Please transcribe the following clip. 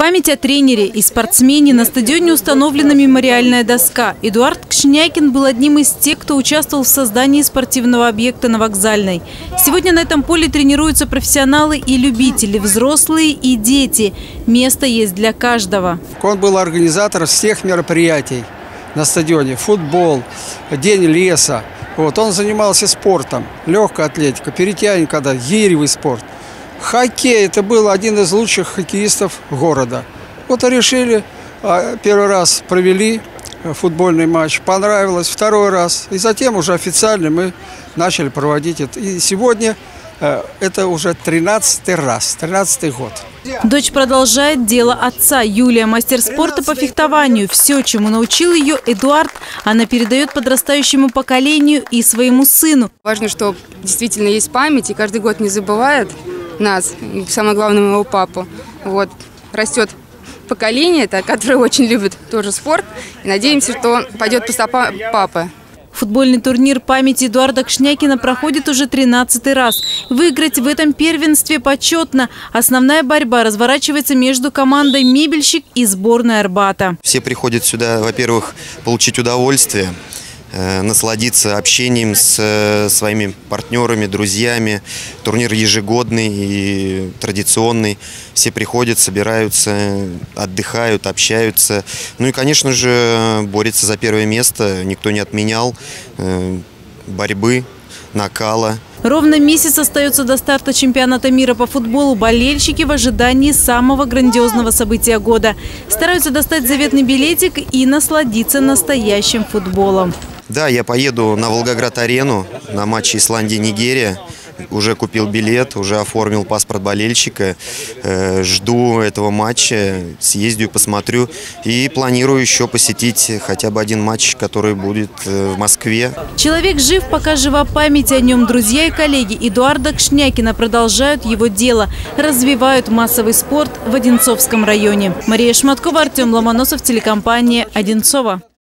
память о тренере и спортсмене на стадионе установлена мемориальная доска. Эдуард Кшнякин был одним из тех, кто участвовал в создании спортивного объекта на Вокзальной. Сегодня на этом поле тренируются профессионалы и любители, взрослые и дети. Место есть для каждого. Он был организатором всех мероприятий на стадионе. Футбол, день леса. Он занимался спортом, легкая атлетика, перетянка, гиревый спорт. Хоккей – это был один из лучших хоккеистов города. Решили, первый раз провели футбольный матч, понравилось, второй раз. И затем уже официально мы начали проводить это. И сегодня это уже 13-й раз, 13-й год. Дочь продолжает дело отца. Юлия – мастер спорта по фехтованию. Все, чему научил ее Эдуард, она передает подрастающему поколению и своему сыну. Важно, что действительно есть память, и каждый год не забывает нас, и самое главное, моего папу. Растет поколение, которое очень любит тоже спорт. И надеемся, что пойдет по стопам папы. Футбольный турнир памяти Эдуарда Кшнякина проходит уже 13-й раз. Выиграть в этом первенстве почетно. Основная борьба разворачивается между командой «Мебельщик» и сборной Арбата. Все приходят сюда, во-первых, получить удовольствие, насладиться общением с своими партнерами, друзьями. Турнир ежегодный и традиционный. Все приходят, собираются, отдыхают, общаются. Ну и, конечно же, борются за первое место. Никто не отменял борьбы, накала. Ровно месяц остается до старта чемпионата мира по футболу. Болельщики в ожидании самого грандиозного события года. Стараются достать заветный билетик и насладиться настоящим футболом. Да, я поеду на Волгоград-арену на матче Исландия-Нигерия. Уже купил билет, уже оформил паспорт болельщика. Жду этого матча, съездю, посмотрю. И планирую еще посетить хотя бы один матч, который будет в Москве. Человек жив, пока жива память о нем. Друзья и коллеги Эдуарда Кшнякина продолжают его дело. Развивают массовый спорт в Одинцовском районе. Мария Шматкова, Артем Ломоносов, телекомпания «Одинцово».